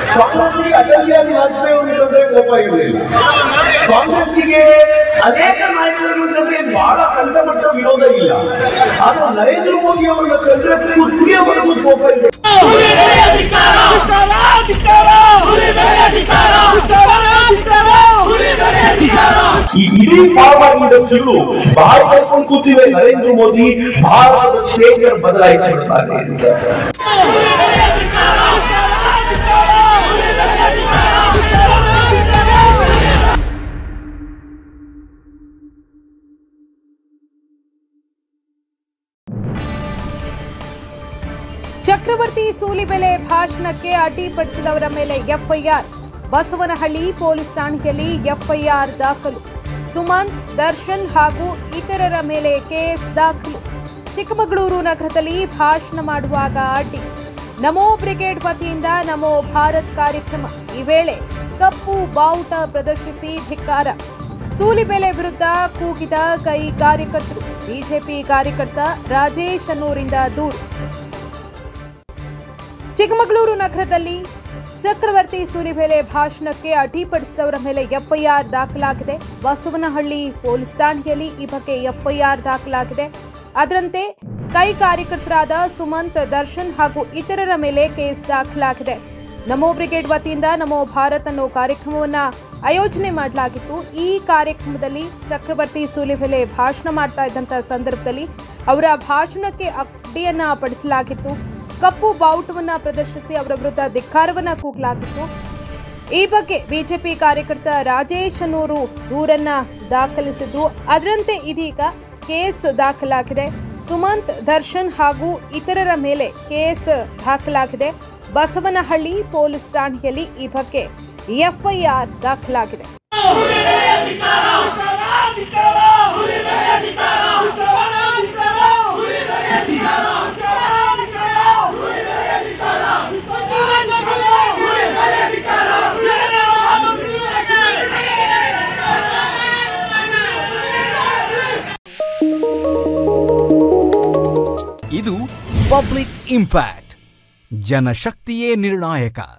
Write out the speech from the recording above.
ಕಾಂಗ್ರೆಸ್ಸಿಗೆ ಅಟಲ್ ಬಿಹಾರಿ ವಾಜಪೇಯಿ ಅವರಿದ್ರೆ ಕೋಪ ಇರಲಿಲ್ಲ. ಕಾಂಗ್ರೆಸ್ಸಿಗೆ ಅನೇಕ ನಾಯಕರನ್ನು ಕಂಡ್ರೆ ಬಹಳ ಕಂಠಮಟ್ಟ ವಿರೋಧ ಇಲ್ಲ. ಆದ್ರೆ ನರೇಂದ್ರ ಮೋದಿ ಅವರನ್ನ ಕಂಡ್ರೆ ಕುತ್ತಿಗೆವರೆಗೂ ಕೋಪ ಇದೆ. ಈ ಇಡೀ ಫಾರ್ಮಾ ಇಂಡಸ್ಟ್ರಿಗಳು ಬಾಯಿ ಕರ್ಕೊಂಡು ಕೂತಿವೆ. ನರೇಂದ್ರ ಮೋದಿ ಭಾರತದ ಸ್ಟೇಜರ್ ಬದಲಾಯಿಸಿಬಿಡ್ತಾರೆ ಅಂತ. ಚಕ್ರವರ್ತಿ ಸೂಲಿಬೆಲೆ ಭಾಷಣಕ್ಕೆ ಅಡ್ಡಿಪಡಿಸಿದವರ ಮೇಲೆ ಎಫ್ಐಆರ್. ಬಸವನಹಳ್ಳಿ ಪೊಲೀಸ್ ಠಾಣೆಯಲ್ಲಿ ಎಫ್ಐಆರ್ ದಾಖಲು. ಸುಮಂತ್, ದರ್ಶನ್ ಹಾಗೂ ಇತರರ ಮೇಲೆ ಕೇಸ್ ದಾಖಲು. ಚಿಕ್ಕಮಗಳೂರು ನಗರದಲ್ಲಿ ಭಾಷಣ ಮಾಡುವಾಗ ಅಡ್ಡಿ. ನಮೋ ಬ್ರಿಗೇಡ್ ವತಿಯಿಂದ ನಮೋ ಭಾರತ್ ಕಾರ್ಯಕ್ರಮ. ಈ ವೇಳೆ ಕಪ್ಪು ಬಾವುಟ ಪ್ರದರ್ಶಿಸಿ ಧಿಕ್ಕಾರ. ಸೂಲಿಬೆಲೆ ವಿರುದ್ಧ ಕೂಗಿದ ಕೈ ಕಾರ್ಯಕರ್ತರು. ಬಿಜೆಪಿ ಕಾರ್ಯಕರ್ತ ರಾಜೇಶ್ ಅನ್ನೂರಿಂದ ದೂರು. ಚಿಕ್ಕಮಗಳೂರು ನಗರದಲ್ಲಿ ಚಕ್ರವರ್ತಿ ಸೂಲಿಬೆಲೆ ಭಾಷಣಕ್ಕೆ ಅಡ್ಡಿಪಡಿಸಿದವರ ಮೇಲೆ ಎಫ್ಐಆರ್ ದಾಖಲಾಗಿದೆ. ಬಸವನಹಳ್ಳಿ ಪೊಲೀಸ್ ಠಾಣೆಯಲ್ಲಿ ಈ ಬಗ್ಗೆ ಎಫ್ಐಆರ್ ದಾಖಲಾಗಿದೆ. ಅದರಂತೆ ಕೈ ಕಾರ್ಯಕರ್ತರಾದ ಸುಮಂತ್, ದರ್ಶನ್ ಹಾಗೂ ಇತರರ ಮೇಲೆ ಕೇಸ್ ದಾಖಲಾಗಿದೆ. ನಮೋ ಬ್ರಿಗೇಡ್ ವತಿಯಿಂದ ನಮೋ ಭಾರತ್ ಅನ್ನೋ ಕಾರ್ಯಕ್ರಮವನ್ನು ಆಯೋಜನೆ ಮಾಡಲಾಗಿತ್ತು. ಈ ಕಾರ್ಯಕ್ರಮದಲ್ಲಿ ಚಕ್ರವರ್ತಿ ಸೂಲಿಬೆಲೆ ಭಾಷಣ ಮಾಡ್ತಾ ಇದ್ದಂಥ ಸಂದರ್ಭದಲ್ಲಿ ಅವರ ಭಾಷಣಕ್ಕೆ ಅಡ್ಡಿಯನ್ನ ಪಡಿಸಲಾಗಿತ್ತು. ಕಪ್ಪು ಬಾವುಟವನ್ನ ಪ್ರದರ್ಶಿಸಿ ಅವರ ವಿರುದ್ಧ ಧಿಕ್ಕಾರವನ್ನ ಕೂಗಲಾಗಿತ್ತು. ಈ ಬಗ್ಗೆ ಬಿಜೆಪಿ ಕಾರ್ಯಕರ್ತ ರಾಜೇಶ್ ಅನ್ನೂರು ದೂರನ್ನ ದಾಖಲಿಸಿದ್ದು. ಅದರಂತೆ ಇದೀಗ ಕೇಸ್ ದಾಖಲಾಗಿದೆ. ಸುಮಂತ್, ದರ್ಶನ್ ಹಾಗೂ ಇತರರ ಮೇಲೆ ಕೇಸ್ ದಾಖಲಾಗಿದೆ. ಬಸವನಹಳ್ಳಿ ಪೊಲೀಸ್ ಠಾಣೆಯಲ್ಲಿ ಈ ಬಗ್ಗೆ ಎಫ್ಐಆರ್ ದಾಖಲಾಗಿದೆ. ಇದು ಪಬ್ಲಿಕ್ ಇಂಪ್ಯಾಕ್ಟ್. ಜನಶಕ್ತಿಯೇ ನಿರ್ಣಾಯಕ.